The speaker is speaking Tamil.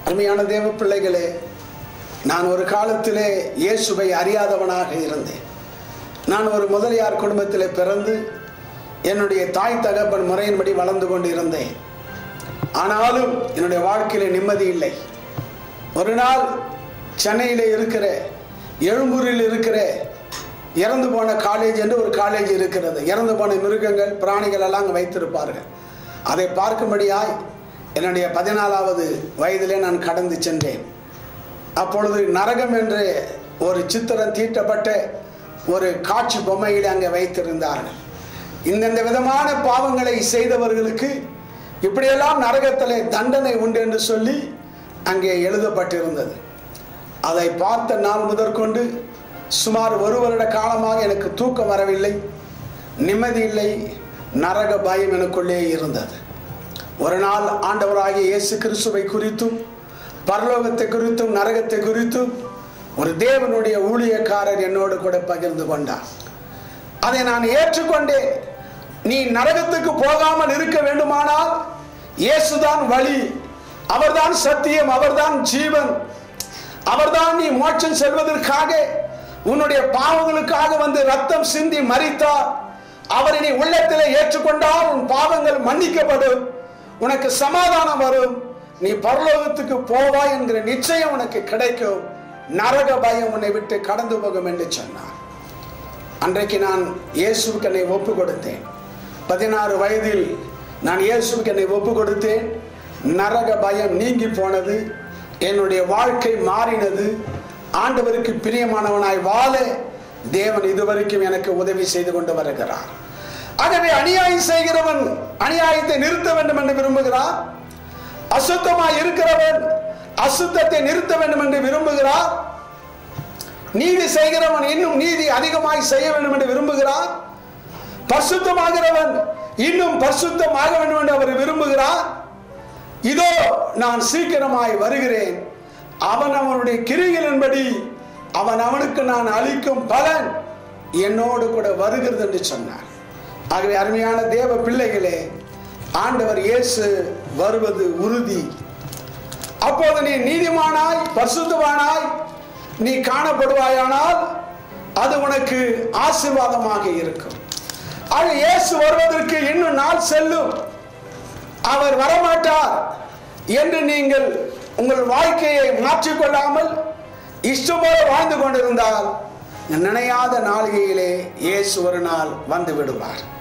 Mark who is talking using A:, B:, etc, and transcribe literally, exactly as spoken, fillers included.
A: அருமையான தேவ பிள்ளைகளே, நான் ஒரு காலத்திலே இயேசுவை அறியாதவனாக இருந்தேன். நான் ஒரு முதலியார் குடும்பத்திலே பிறந்து என்னுடைய தாய் தகப்பன் முறையின்படி வளர்ந்து கொண்டு இருந்தேன். ஆனாலும் என்னுடைய வாழ்க்கையில நிம்மதி இல்லை. ஒரு நாள் சென்னையில் இருக்கிற எழும்பூரில் இருக்கிற இறந்து போன காலேஜ் என்று ஒரு காலேஜ் இருக்கிறது. இறந்து போன மிருகங்கள் பிராணிகள் எல்லாம் அங்கே வைத்திருப்பார்கள். அதை பார்க்கும்படியாய் என்னுடைய பதினாலாவது வயதிலே நான் கடந்து சென்றேன். அப்பொழுது நரகம் என்று ஒரு சித்திரம் தீட்டப்பட்ட ஒரு காட்சி பொம்மையில் அங்கே வைத்திருந்தார்கள். இந்தந்த விதமான பாவங்களை செய்தவர்களுக்கு இப்படியெல்லாம் நரகத்திலே தண்டனை உண்டு என்று சொல்லி அங்கே எழுதப்பட்டிருந்தது. அதை பார்த்த நாள் முதற்கொண்டு சுமார் ஒரு வருட காலமாக எனக்கு தூக்கம் வரவில்லை, நிம்மதி இல்லை, நரக பயம் எனக்குள்ளே இருந்தது. ஒரு நாள் ஆண்டவராகிய இயேசு கிறிஸ்துவை குறித்தும் பரலோகத்தை குறித்தும் நரகத்தை குறித்தும் ஒரு தேவனுடைய ஊழியக்காரர் என்னோடு கூட பகிர்ந்து கொண்டார். அதை நான் ஏற்றுக்கொண்டேன். நீ நரகத்துக்கு போகாமல் இருக்க வேண்டுமானால் இயேசுதான் வழி, அவர்தான் சத்தியம், அவர்தான் ஜீவன், அவர்தான் நீ மோட்சம் செல்வதற்காக உன்னுடைய பாவங்களுக்காக வந்து ரத்தம் சிந்தி மரித்தார். அவரை நீ உள்ளத்திலே ஏற்றுக்கொண்டால் உன் பாவங்கள் மன்னிக்கப்படும், உனக்கு சமாதானம் வரும், நீ பரலோகத்துக்கு போவாய் என்கிற நிச்சயம் உனக்கு கிடைக்கும், நரக பயம் உன்னை விட்டு கடந்து போகும் என்று சொன்னார். அன்றைக்கு நான் இயேசுவுக்கு என்னை ஒப்பு கொடுத்தேன். பதினாறு வயதில் நான் இயேசுவுக்கு என்னை ஒப்பு கொடுத்தேன். நரக பயம் நீங்கி போனது, என்னுடைய வாழ்க்கை மாறினது. ஆண்டவருக்கு பிரியமானவனாய் வாழ தேவன் இதுவரைக்கும் எனக்கு உதவி செய்து கொண்டு வருகிறார். ஆகவே அநியாயம் செய்கிறவன் அநியாயத்தை நிறுத்த வேண்டும் என்று விரும்புகிறார். அசுத்தமாய் இருக்கிறவன் அசுத்தத்தை நிறுத்த வேண்டும் என்று விரும்புகிறார். நீதி செய்கிறவன் இன்னும் நீதி அதிகமாய் செய்ய வேண்டும் என்று விரும்புகிறார். பரிசுத்தமாகிறவன் இன்னும் பரிசுத்தமாக வேண்டும் என்று அவர் விரும்புகிறார். இதோ நான் சீக்கிரமாய் வருகிறேன், அவன் அவனுடைய கிரிகளின்படி அவன் அவனுக்கு நான் அளிக்கும் பலன் என்னோடு கூட வருகிறது என்று சொன்னார். ஆகவே அருமையான தேவ பிள்ளைகளே, ஆண்டவர் இயேசு வருவது உறுதி. அப்போது நீ நீதிமானாய் பரிசுத்தவானாய் நீ காணப்படுவாயானால் அது உனக்கு ஆசீர்வாதமாக இருக்கும். ஆக இயேசு வருவதற்கு இன்னும் நாள் செல்லும், அவர் வரமாட்டார் என்று நீங்கள் உங்கள் வாழ்க்கையை மாற்றிக்கொள்ளாமல் இஷ்டமோட வாழ்ந்து கொண்டிருந்தால் நினையாத நாளிகையிலே இயேசு ஒரு நாள் வந்து விடுவார்.